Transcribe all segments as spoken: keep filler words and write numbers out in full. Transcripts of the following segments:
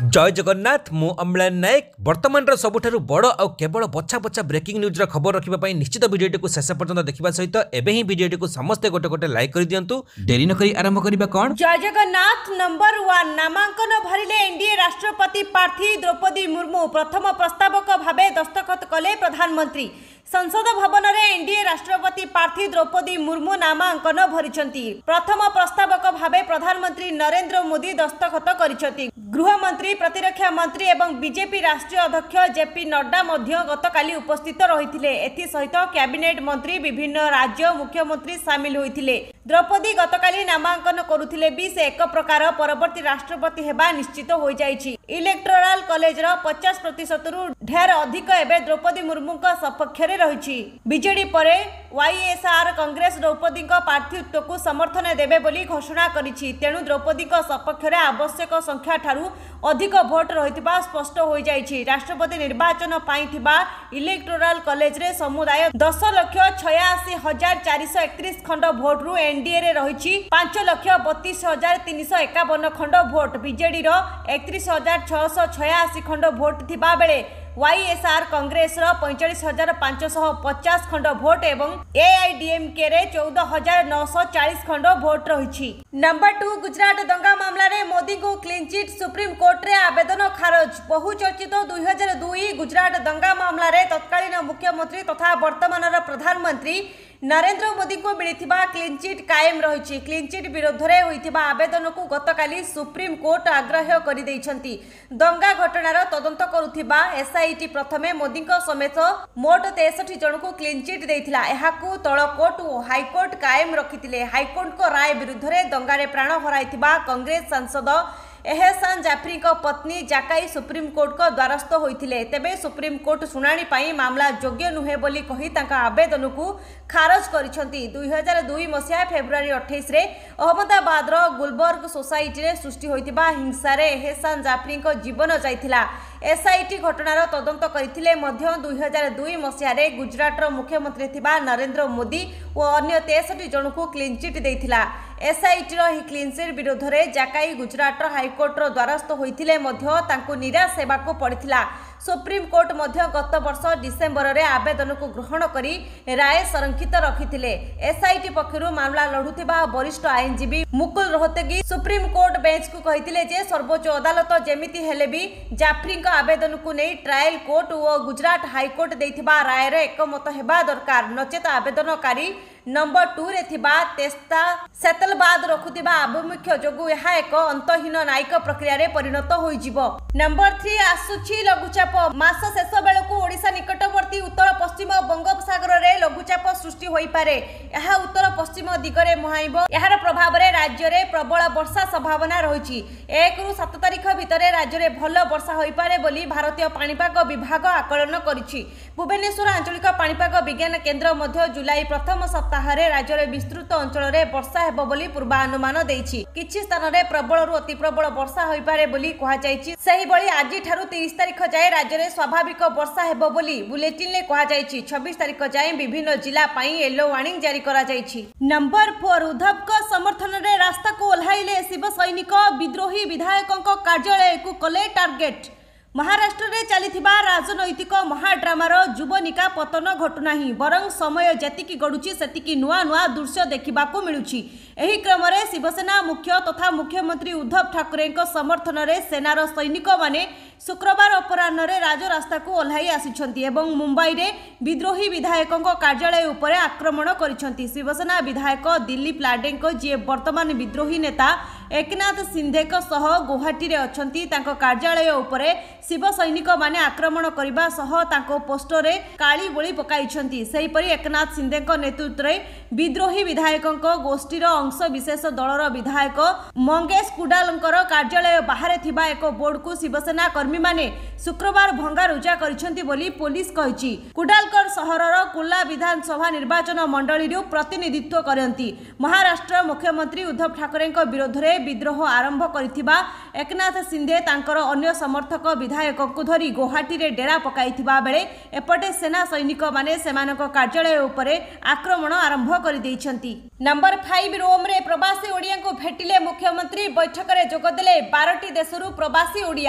जय जगन्नाथ मु अम्लान नायक वर्तमान सबुठारु बड़ आउ केवल बछा बछा ब्रेकिंग न्यूज खबर रखा निश्चित भिडियो को शेष पर्यंत देखा सहित एबे ही भिडियो को समस्ते गोटे गोटे लाइक कर दियंतु। देरी न करी आरंभ करिबा कोन। जय जगन्नाथ नंबर वन नामांकन भरिले एनडीए राष्ट्रपति प्रार्थी द्रौपदी मुर्मू प्रथम प्रस्तावक भावे दस्तखत कले प्रधानमंत्री। संसद भवन में एनडीए राष्ट्रपति प्रार्थी द्रौपदी मुर्मू नामांकन भरिछंती। प्रथम प्रस्तावक भावे प्रधानमंत्री नरेंद्र मोदी दस्तखत करिछंती। गृहमंत्री प्रतिरक्षा मंत्री एवं बीजेपी राष्ट्रीय अध्यक्ष जेपी नड्डा मध्य गतकाली उपस्थित रहिथिले। एथि सहित कैबिनेट मंत्री विभिन्न राज्य मुख्यमंत्री सामिल होइथिले। द्रौपदी गतकाली नामांकन करुथिले भी से एक प्रकार परवर्ती राष्ट्रपति हेबा निश्चित हो जाइछि। इलेक्टोरल कॉलेज रो पचास प्रतिशत रु ढेर अधिक एबे द्रौपदी मुर्मू का सपक्ष रे रहिछि। बीजेडी परे वाईएसआर कांग्रेस द्रौपदी प्रार्थीत्व को समर्थन देबे बोली घोषणा करिछि। तेणु द्रौपदी सपक्ष रे आवश्यक संख्या ठारू अधिक भोट रहितबा स्पष्ट हो जाइछि। राष्ट्रपति निर्वाचन पाई थिबा इलेक्टोरल कॉलेज रे समुदाय दस लाख छियासी हजार चार सौ एकतीस खंड भोट रु एनडीए रे रहिछि पांच लाख बत्तीस हजार तीन सौ इक्यावन खंड भोट। बीजेडी रो एकतीस हजार छह सौ छियासी खंड भोट थिबा बेले वाईएसआर कांग्रेस रो पैंतालीस हजार पांच सौ पचास खंड भोट एवं एआईडीएमके रे चौदह हजार नौ सौ चालीस खंड भोट रहिछि। नंबर टू गुजरात दंगा मामला रे मोदी को क्लीन चिट सुप्रीम कोर्ट रे आवेदन खारज। बहुचर्चित दुई हजार दुई गुजरात दंगा मामला रे तत्कालीन मुख्यमंत्री तथा वर्तमान प्रधानमंत्री नरेंद्र मोदी को मिलिथिबा क्लीन चिट कायम रहिछि। क्लीन चिट विरोध रे होइथिबा आवेदन को गतकाली सुप्रीम कोर्ट आग्रह करि दैछंती। दंगा घटनार तदंत करुथिबा एसआईटी प्रथमे मोदी को समेत मोट तेसठ जन को क्लीन चिट देइथिला। एहाकू तळ कोर्ट और हाईकोर्ट कायम रखिथिले। हाईकोर्ट को राय विरुद्ध रे दंगारे प्राण हराइथिबा कांग्रेस सांसद एहसान जाफरी को पत्नी जाकाई सुप्रीम कोर्ट को द्वारस्थ होइथिले। तेबे सुप्रीम कोर्ट सुनानी पाई मामला योग्य नुहे बोली कही तांका आवेदन को खारज करिसंती। दुई हजार दुई मसीहा फेब्रुआरी अट्ठाईस रे अहमदाबाद रो गुलबर्ग सोसाइटी रे सृष्टि होइतिबा हिंसा रे एहसान जाफरी को जीवन जाइथिला। एसआईटी घटनार तदंत करथिले मध्य दुई हजार दुई मसीहा रे गुजरात रो मुख्यमंत्री थिबा नरेंद्र मोदी और अन्य तेसठ जन को क्लीन चिट देइथिला। एसआईटी रो ही क्लीन चिट विरोध रे जाकाई गुजरात रो हाईकोर्ट रो द्वारस्थ होइथिले मध्य तांको निराश हेबाको पड़िथिला। सुप्रीम कोर्ट मध्य गत वर्ष डिसेम्बर रे आवेदन को ग्रहण करी राय संरक्षित रखिथिले। एसआईटी पक्षरु मामला लढुथिबा वरिष्ठ आईनजीवी Mukul Rohatgi supreme court bench को कहिथिले जे सर्वोच्च अदालत जेमिति हेले भी जाफरी का आवेदन को नहीं ट्रायल कोर्ट और गुजरात हाईकोर्ट देथिबा राय रे एकमत हेबा दरकार। नचेत आवेदनकारी नंबर टू रे थिबा तेस्ता सेतलबाद रखुथिबा आभिमुख्य जोगु यहा एक अंतहीन न्यायिक प्रक्रिया रे परिणत होई जिवो। Number three आसुछि लघुचाप। मास शेष बेलकु ओडिशा निकटवर्ती उत्तर पश्चिम बंगोपसागर रे लघुचाप सृष्टि होई पारे। यहा उत्तर पश्चिम दिगरे मुहाइबो। यार प्रभाव रे राज्य रे प्रबल वर्षा संभावना रहिछि। एक रु सात तारिख भितरे राज्य रे भल वर्षा होई पारे बोली भारतीय पाणीपाग विभाग आकलन करिछि। भुवनेश्वर आंचलिक पाणीपाग विज्ञान केंद्र मध्य जुलाई प्रथम सप्ताह राज्य रे विस्तृत अंचल रे वर्षा हेबो बोली पूर्वानुमान देइछि। किछि स्थान रे प्रबल रु अति प्रबल वर्षा होई पारे बोली कहा जाइछि। सही बळी आजि ठारु तीस तारिख जाय राज्य रे स्वाभाविक वर्षा हेबो बोली बुलेटिन ले कहा जाइछि। छब्बीस तारिख जाय विभिन्न जिला पई येलो वार्निंग जारी करा जाइछि। नंबर फोर उद्धव को समर्थन रे रास्ता को ओल्हाइले शिव सैनिक। विद्रोही विधायकों को कार्यालय को कले टार्गेट। महाराष्ट्र रे चलीथिबा राजनैतिक महाड्रामार जुबनिका पतन घटुना ही बरं समय जेतिकी गडुची सेतिकी नुआ नुआ दृश्य देखिबाको मिलुची। एही क्रम रे शिवसेना मुख्य तथा मुख्यमंत्री उद्धव ठाकरे समर्थन रे सेनार सैनिक माने शुक्रवार अपराह्न रे राजरास्ता को ओल्हाई आसिछंती एवं मुंबई रे विद्रोही विधायकों कार्यालय उपरे आक्रमण करिछंती। शिवसेना विधायक दिलीप लाडेंको जे वर्तमान विद्रोही नेता एकनाथ सिंधे सह गुवाहाटी रे अछंती तांको कार्यालय उपरे शिव सैनिक माने आक्रमण करिबा सह तांको पोस्टर रे काली बोली पकाइछंती। सेही परि एकनाथ सिंधे नेतृत्व रे विद्रोही विधायकों गोष्ठीर अंश विशेष दलर विधायक मंगेश कुडालंकर कार्यालय बाहर थिबा एक बोर्ड को शिवसेना कर्मी माने शुक्रवार भंगारुजा करिछंती बोली पुलिस कहिछि। कुडालकर सहरर कुला विधानसभा निर्वाचन मंडली रो प्रतिनिधित्व करंती। महाराष्ट्र मुख्यमंत्री उद्धव ठाकरे विरोध रे विद्रोह आरंभ करिथिबा एकनाथ सिंधे तांकर अन्य समर्थक विधायक को धरी गुवाहाटी रे डेरा पकाइथिबा बेले एपटे सेना सैनिक माने सेमानक कार्यालय उपरे आक्रमण आरंभ करि दैछंती। नंबर फाइव रोम रे प्रवासी ओडिया को भेटिले मुख्यमंत्री। बैठक रे जोगदेले बारह टी देशरु प्रवासी ओडिया।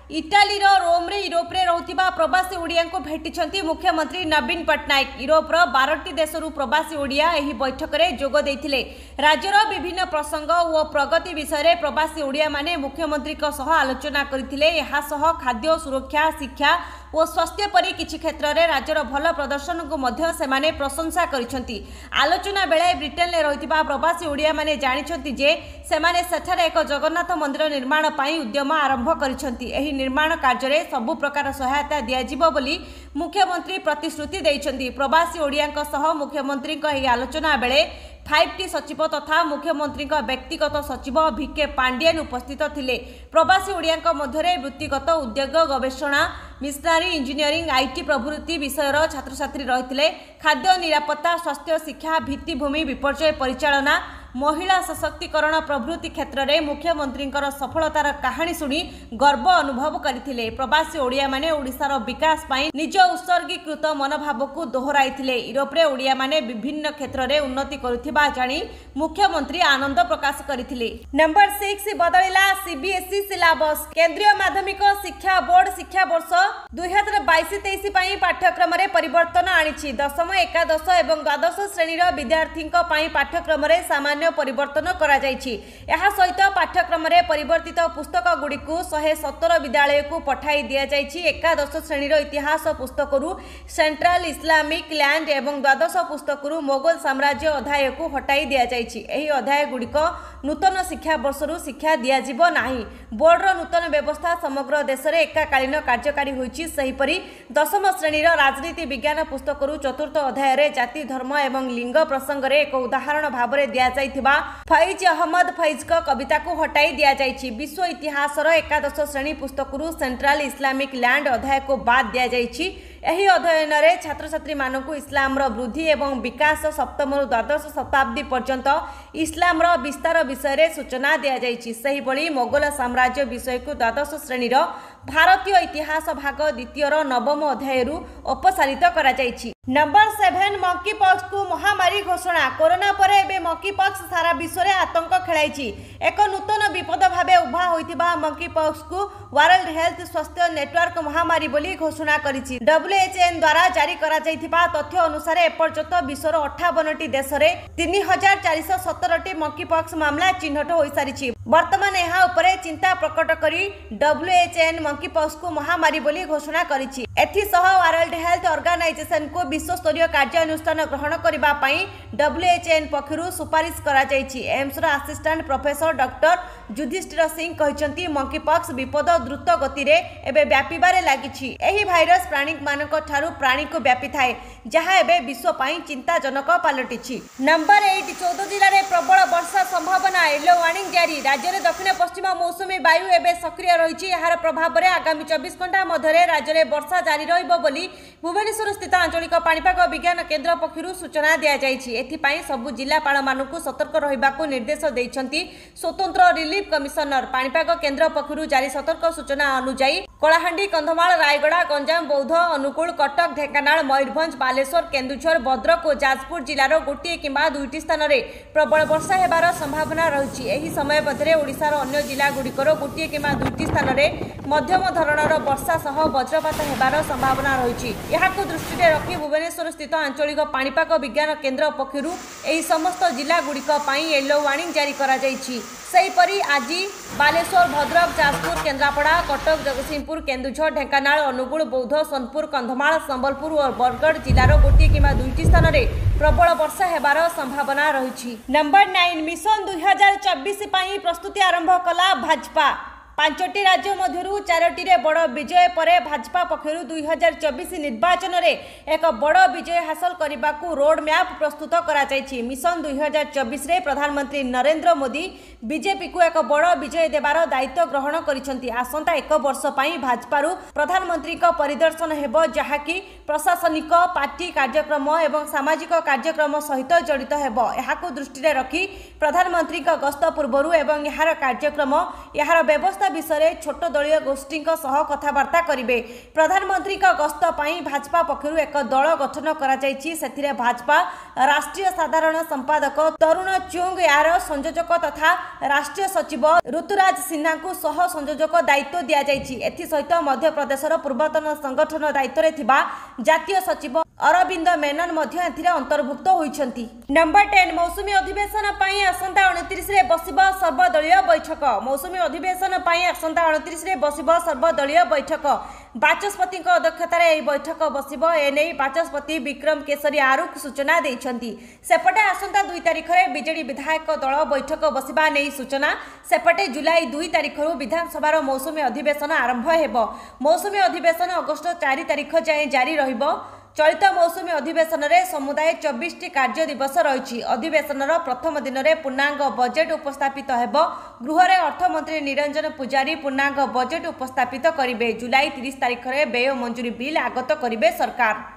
इटालीर रोम्रे यूरोप्रे रहुथिबा प्रवासी ओडिया को भेटिछंती मुख्यमंत्री नवीन पट्टनायक। यूरोपर बारटी देशरू प्रवासी ओडिया एही बैठक में जोग देइथिले। राज्यर विभिन्न प्रसंग और प्रगति विषय प्रवासी ओडिया माने मुख्यमंत्री को सह आलोचना करथिले। एहा सह खाद्य सुरक्षा, शिक्षा और स्वास्थ्य परि किछि क्षेत्र में राज्यर भल प्रदर्शन को मध्य सेमाने प्रशंसा करिसंती। आलोचना बेले ब्रिटेन में रहिथिबा प्रवासी ओडिया माने जानिछंती जे सेमाने सेठारे एक जगन्नाथ मंदिर निर्माण पई उद्यम आरंभ करिसंती। एही निर्माण कार्य में सबु प्रकार सहायता दियाजिबो बोली मुख्यमंत्री प्रतिश्रुति दैछंती। प्रवासी ओडिया सह मुख्यमंत्री एही आलोचना बेले फाइव टी सचिव तथा मुख्यमंत्री व्यक्तिगत सचिव भिके पांडियन उपस्थित थिले। प्रवासी ओडिया मध्य वृत्तिगत उद्योग, गवेषणा, मिशनारी, इंजीनियरिंग, आईटी प्रभृति विषयर छात्र छात्री रही। खाद्य निरापत्ता, स्वास्थ्य, शिक्षा, भित्तिभूमि, विपर्यय परिचालना, महिला सशक्तिकरण प्रभृति क्षेत्र में मुख्यमंत्री सफलतार कहानी शुणी गर्व अनुभव करथिले। प्रवासी ओडिया माने ओडिशार विकास पाई निज उत्सर्गीकृत मनोभाव को दोहराइथिले। यूरोप्रे ओडिया माने विभिन्न क्षेत्र में उन्नति करुथिबा जानी मुख्यमंत्री आनंद प्रकाश करथिले। नंबर सिक्स बदलिला सीबीएसई सिलेबस। केंद्रीय माध्यमिक शिक्षा बोर्ड शिक्षा वर्ष दुई हजार बैश तेईस पाठ्यक्रम में परिवर्तन आनी। दशम, एकादश और द्वादश श्रेणी विद्यार्थी पाठ्यक्रम में सामान्य परिवर्तन करा जायछि। एहा सहित पाठ्यक्रम में परिवर्तित पुस्तक गुड़ी को शहे सत्तर विद्यालय को पठाई दिया जायछि। एकादश श्रेणी इतिहास पुस्तकरू सेंट्रल इस्लामिक लैंड एवं द्वादश पुस्तकरू मोगल साम्राज्य अध्याय को हटाई दिया जायछि। एही अध्याय गुड़िक नूतन शिक्षा वर्षरू शिक्षा दियाजिबो नाही। बोर्डर नूतन व्यवस्था समग्र देश में एकाकालीन कार्यकारी होइछि। सेहिपरि दशम श्रेणी राजनीति विज्ञान पुस्तकरू चतुर्थ अध्याय जाति, धर्म एवं लिंग प्रसंग में एक उदाहरण भाव में दिया फैज अहमद फैज का कविता को हटाई दिया जायछि। विश्व इतिहास एकादश श्रेणी पुस्तकरू सेंट्रल इस्लामिक लैंड अध्याय को बाद दिया जायछि। एही अध्ययन रे छात्र छात्री मानकु इस्लाम रो वृद्धि एवं विकास, सप्तम रु द्वादश शताब्दी पर्यंत इस्लाम रो विस्तार विषय रे सूचना दिया जायछि। सेही बळी मोगल साम्राज्य विषय को द्वादश श्रेणी रो भारतीय इतिहास भाग द्वितीय रो नवम अध्याय रु अपसारित करा जायछि। नंबर सेवन मंकी पॉक्स को महामारी घोषणा। कोरोना पर एबे मंकी पॉक्स सारा विश्व रे आतंक खेलाइछि। एक नूतन विपद भाबे उभा होइतिबा मंकी पॉक्स को वर्ल्ड हेल्थ स्वास्थ्य नेटवर्क महामारी बोली घोषणा करिछि। डब्ल्यूएचएन द्वारा जारी करा जाइतिबा तथ्य अनुसार एपर्यंत विश्वर अट्ठावन टी देश रे तीन हजार चार सौ सत्तर टी मंकी पॉक्स मामला चिन्हट होई सारिछि। वर्तमान एहा उपरे चिंता प्रकट करी डब्ल्यूएचएन मंकी पॉक्स को महामारी बोली घोषणा करिछि। एथि सह वर्ल्ड हेल्थ ऑर्गेनाइजेशन को विश्व स्तरीय कार्यानुष्ठान ग्रहण करबा पई डब्ल्यूएचएन पक्षरु सुपारिश करा जाइछि। एम्स रो assistant professor doctor Yudhishthir Singh कहिसंती मंकी पॉक्स विपद द्रुत गति रे एबे व्यापीबारे लागिछि। एही भाइरस प्राणी मानक ठारू प्राणी को व्यापी थाए, जहां एबे विश्व पई चिंताजनक पालटिछि। नंबर आठ चौदह जिल्ला रे प्रबल वर्षा संभावना, येलो वार्निंग जारी। राज्य रे दक्षिण पश्चिम मौसुमी वायु एबे सक्रिय रहिछि। एहार प्रभाव रे आगामी चौबीस घंटा मध्य राज्य रे वर्षा जारी रहिबो बोली भुवनेश्वर स्थित आंचलिक पाणीपाग विज्ञान केन्द्र पक्षरु सूचना दिया जायछि। एथिपाई सबु जिल्लापाल मानकु सतर्क रहिबाकु निर्देश दैछंती स्वतंत्र रिलीफ कमिशनर। पाणीपाग केन्द्र पक्षरु जारी सतर्क सूचना अनुसार कलाहांडी, कंधमाल, रायगड़ा, गंजाम, बौद्ध, अनुगुल, कटक, ढेंकानाल, मयूरभंज, बालेश्वर, केन्दुझर, भद्रक और जाजपुर जिलार गोटे किंबा दुईटी स्थान में प्रबल वर्षा हेबार संभावना रही। एही समय मध्य ओडिशार अन्य जिला गुड़िकर गोटे किंबा दुईटी स्थान में मध्यम धरणर वर्षा सह वज्रपात हेबार संभावना रही। यहाकु दृष्टि में रखी भुवनेश्वर स्थित आंचलिक पाणीपाग विज्ञान केन्द्र पक्षरु एही समस्त जिला गुड़िक पई येलो वार्निंग जारी करा जायछि। सेहीपरि आज बालेश्वर, भद्रक, जाजपुर, केन्द्रापड़ा, कटक, जगतसिंहपुर, केन्दुझर, ढेंकानाल, अनुगुल, बौद्ध, सोनपुर, कंधमाल, संबलपुर और बरगढ़ जिलार गोटे किंबा दुईटी स्थान में प्रबल वर्षा हेबार संभावना रही। नंबर नाइन मिशन दुई हजार चौबीस प्रस्तुति आरंभ कला भाजपा। पांचटी राज्य मध्यरु चारोटी रे बड़ विजय परे भाजपा पक्षरु दुई हजार चौबीस निर्वाचन रे एक बड़ विजय हासिल करने रोड मैप प्रस्तुत करा जायछि। मिशन दुई हजार चौबीस रे प्रधानमंत्री नरेंद्र मोदी बीजेपी को एक बड़ विजय देवार दायित्व ग्रहण करिसंती। आसंता एक वर्ष पई भाजपारु प्रधानमंत्री को परिदर्शन हेबो, जहाकी प्रशासनिक, पार्टी कार्यक्रम एवं सामाजिक कार्यक्रम सहित जड़ित हेबो। एहाकु दृष्टि रे रखी प्रधानमंत्री को गस्त पूर्वरु एवं यार कार्यक्रम यार व्यवस्था ସମସ୍ତ ବିଷୟରେ ଛୋଟ ଦଳୀୟ ଗୋଷ୍ଠୀଙ୍କ ସହ କଥାବାର୍ତ୍ତା କରିବେ। ପ୍ରଧାନମନ୍ତ୍ରୀଙ୍କ ଗସ୍ତ ପାଇଁ ଭାଜପା ପକ୍ଷରୁ ଏକ ଦଳ ଗଠନ କରାଯାଇଛି। ସେଥିରେ ଭାଜପା ରାଷ୍ଟ୍ରୀୟ ସାଧାରଣ ସମ୍ପାଦକ ତରୁଣ ଚୁଙ୍ଗ, ଏହାର ସଂଯୋଜକ ତଥା ରାଷ୍ଟ୍ରୀୟ ସଚିବ ଋତୁରାଜ ସିହ୍ନାଙ୍କୁ ସହ ସଂଯୋଜକ ଦାୟିତ୍ୱ ଦିଆଯାଇଛି। ଏଥିସହିତ ମଧ୍ୟପ୍ରଦେଶର ପୂର୍ବତନ ସଂଗଠନ ଦାୟିତ୍ୱରେ ଥିବା ଜାତୀୟ ସଚିବ ଅରବିନ୍ଦ ମେନନ ମଧ୍ୟ ଏଥିରେ ଅନ୍ତର୍ଭୁକ୍ତ ହୋଇଛନ୍ତି। ନମ୍ବର ଟେନ୍, ମୌସୁମୀ ଅଧିବେଶନ ପାଇଁ ଆସନ୍ତା ଅଣତିରିଶରେ ବସିବ ସର୍ବଦଳୀୟ ବୈଠକ। ମୌସୁମୀ ଅଧିବେଶନ ପାଇଁ ଆସନ୍ତା ଅଣତିରିଶରେ ବସିବ ସର୍ବଦଳୀୟ ବୈଠକ। ବାଚସ୍ପତିଙ୍କ ଅଧ୍ୟକ୍ଷତାରେ ଏହି ବୈଠକ ବସିବ। ଏନେଇ ବାଚସ୍ପତି ବିକ୍ରମ କେଶରୀ ଆରୁଖ ସୂଚନା ଦେଇଛନ୍ତି। ସେପଟେ ଆସନ୍ତା ଦୁଇ ତାରିଖରେ ବିଜେଡି ବିଧାୟକ ଦଳ ବୈଠକ ବସିବା ନେଇ ସୂଚନା। ସେପଟେ ଜୁଲାଇ ଦୁଇ ତାରିଖରୁ ବିଧାନସଭାର ମୌସୁମୀ ଅଧିବେଶନ ଆରମ୍ଭ ହେବ। ମୌସୁମୀ ଅଧିବେଶନ ଅଗଷ୍ଟ ଚାରି ତାରିଖ ଯାଏଁ ଜାରି ରହିବ। ଚଳିତ ମୌସୁମୀ ଅଧିବେଶନରେ ସମୁଦାୟ ଚବିଶଟି କାର୍ଯ୍ୟ ଦିବସ ରହିଛି। ଅଧିବେଶନର ପ୍ରଥମ ଦିନରେ ପୂର୍ଣ୍ଣାଙ୍ଗ ବଜେଟ୍ ଉପସ୍ଥାପିତ ହେବ। ଗୃହରେ ଅର୍ଥମନ୍ତ୍ରୀ ନିରଞ୍ଜନ ପୂଜାରୀ ପୂର୍ଣ୍ଣାଙ୍ଗ ବଜେଟ୍ ଉପସ୍ଥାପିତ କରିବେ। ଜୁଲାଇ ତିରିଶ ତାରିଖରେ ବ୍ୟୟ ମଞ୍ଜୁରୀ ବିଲ୍ ଆଗତ କରିବେ ସରକାର।